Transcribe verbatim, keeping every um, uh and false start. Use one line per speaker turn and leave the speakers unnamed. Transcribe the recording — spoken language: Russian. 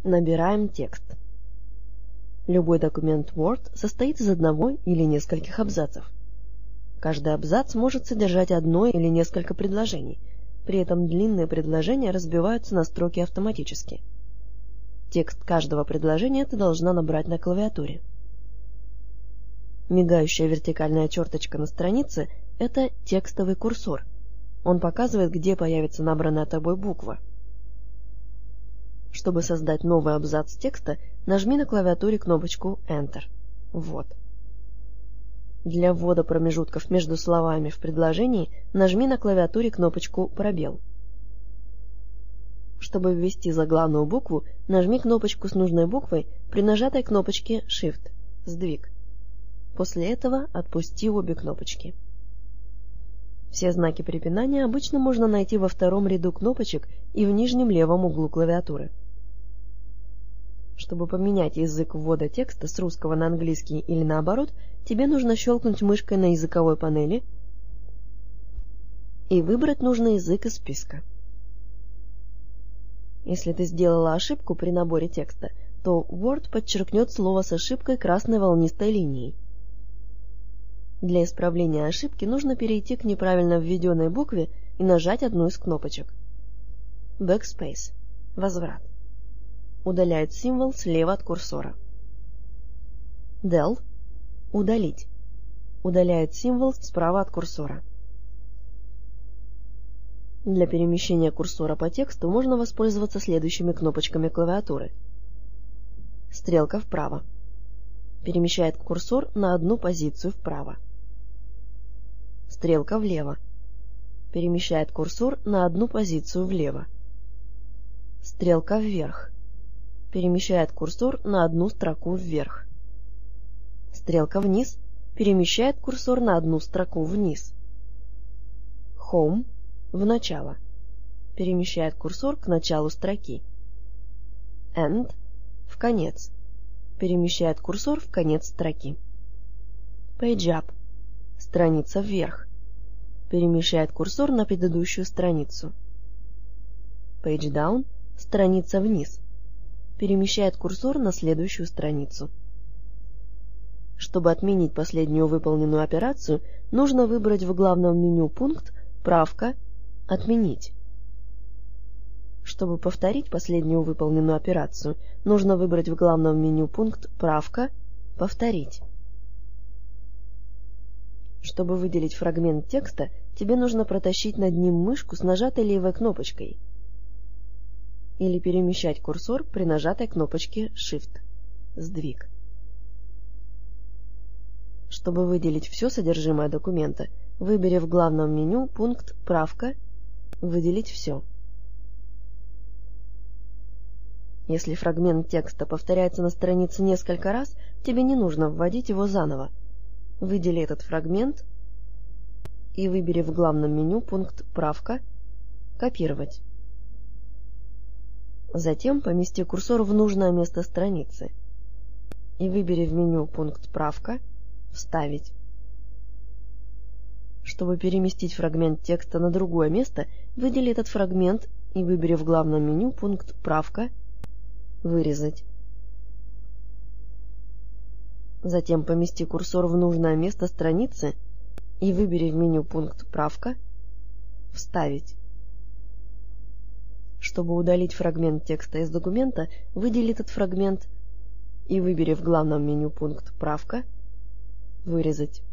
Набираем текст. Любой документ Word состоит из одного или нескольких абзацев. Каждый абзац может содержать одно или несколько предложений, при этом длинные предложения разбиваются на строки автоматически. Текст каждого предложения ты должна набрать на клавиатуре. Мигающая вертикальная черточка на странице – это текстовый курсор. Он показывает, где появится набранная тобой буква. Чтобы создать новый абзац текста, нажми на клавиатуре кнопочку Enter. Вот. Для ввода промежутков между словами в предложении нажми на клавиатуре кнопочку «Пробел». Чтобы ввести заглавную букву, нажми кнопочку с нужной буквой при нажатой кнопочке Shift – сдвиг. После этого отпусти обе кнопочки. Все знаки препинания обычно можно найти во втором ряду кнопочек и в нижнем левом углу клавиатуры. Чтобы поменять язык ввода текста с русского на английский или наоборот, тебе нужно щелкнуть мышкой на языковой панели и выбрать нужный язык из списка. Если ты сделала ошибку при наборе текста, то Word подчеркнет слово с ошибкой красной волнистой линией. Для исправления ошибки нужно перейти к неправильно введенной букве и нажать одну из кнопочек. Backspace – возврат. Удаляет символ слева от курсора. Del – удалить. Удаляет символ справа от курсора. Для перемещения курсора по тексту можно воспользоваться следующими кнопочками клавиатуры. Стрелка вправо. Перемещает курсор на одну позицию вправо. Стрелка влево. Перемещает курсор на одну позицию влево. Стрелка вверх. Перемещает курсор на одну строку вверх. Стрелка вниз перемещает курсор на одну строку вниз. Home – в начало. Перемещает курсор к началу строки. End – в конец. Перемещает курсор в конец строки. Page Up – страница вверх. Перемещает курсор на предыдущую страницу. Page Down – страница вниз. Перемещает курсор на следующую страницу. Чтобы отменить последнюю выполненную операцию, нужно выбрать в главном меню пункт «Правка», «Отменить». Чтобы повторить последнюю выполненную операцию, нужно выбрать в главном меню пункт «Правка», «Повторить». Чтобы выделить фрагмент текста, тебе нужно протащить над ним мышку с нажатой левой кнопочкой или перемещать курсор при нажатой кнопочке Shift – сдвиг. Чтобы выделить все содержимое документа, выбери в главном меню пункт «Правка», «Выделить все». Если фрагмент текста повторяется на странице несколько раз, тебе не нужно вводить его заново. Выдели этот фрагмент и выбери в главном меню пункт «Правка», «Копировать». Затем помести курсор в нужное место страницы и выбери в меню пункт «Правка», «Вставить». Чтобы переместить фрагмент текста на другое место, выдели этот фрагмент и выбери в главном меню пункт «Правка», «Вырезать». Затем помести курсор в нужное место страницы и выбери в меню пункт «Правка», «Вставить». Чтобы удалить фрагмент текста из документа, выдели этот фрагмент и выбери в главном меню пункт «Правка», «Вырезать».